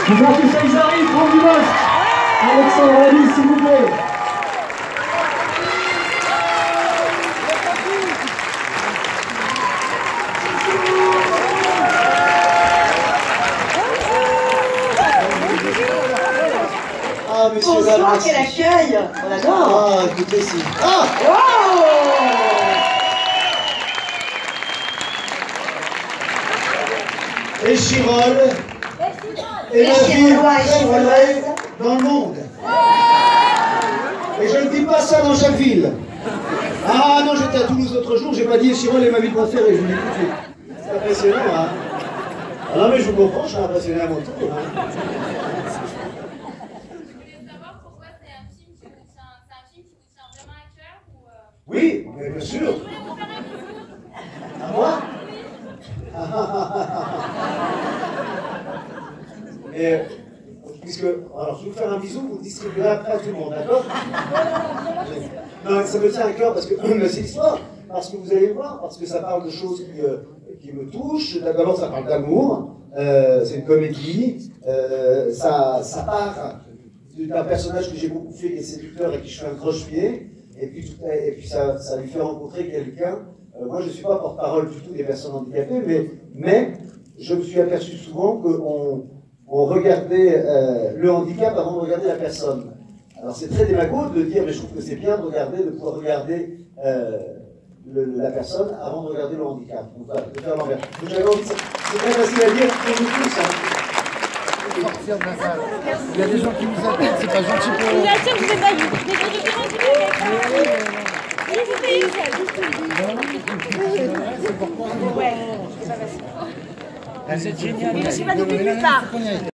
Vous sentez ça, ils arrivent, prendre du masque. Alexandre Ali, s'il vous plaît. Ah, monsieur, bonsoir, quel accueil! On adore! Ah, écoutez, si. Ah! Wow! Et Chirol est la ville préférée dans le monde. Et je ne dis pas ça dans chaque ville. Ah non, j'étais à Toulouse l'autre jour, j'ai pas dit Chirol est ma ville préférée, je vous dis tout de suite. C'est impressionnant, hein? Ah non, mais je vous comprends, je suis impressionné à mon tour. Hein. Oui, mais bien sûr. À moi? Et, puisque, alors je vais vous faire un bisou, vous le distribuerez après à tout le monde, d'accord? Non, ça me tient à cœur parce que c'est l'histoire, parce que vous allez voir, parce que ça parle de choses qui me touchent. D'abord, ça parle d'amour, c'est une comédie, ça part d'un personnage que j'ai beaucoup fait, qui est séducteur et qui je fais un croche-pied. Et puis ça lui fait rencontrer quelqu'un. Moi, je ne suis pas porte-parole du tout des personnes handicapées, mais je me suis aperçu souvent qu'on regardait le handicap avant de regarder la personne. Alors c'est très démago de dire, mais je trouve que c'est bien de pouvoir regarder la personne avant de regarder le handicap. Donc voilà, de faire l'envers. C'est très facile à dire pour nous tous. Hein. Il y a des gens qui nous attendent, c'est pas gentil pour eux. Bien sûr que c'est pas C'est génial. Je suis pas depuis nulle part.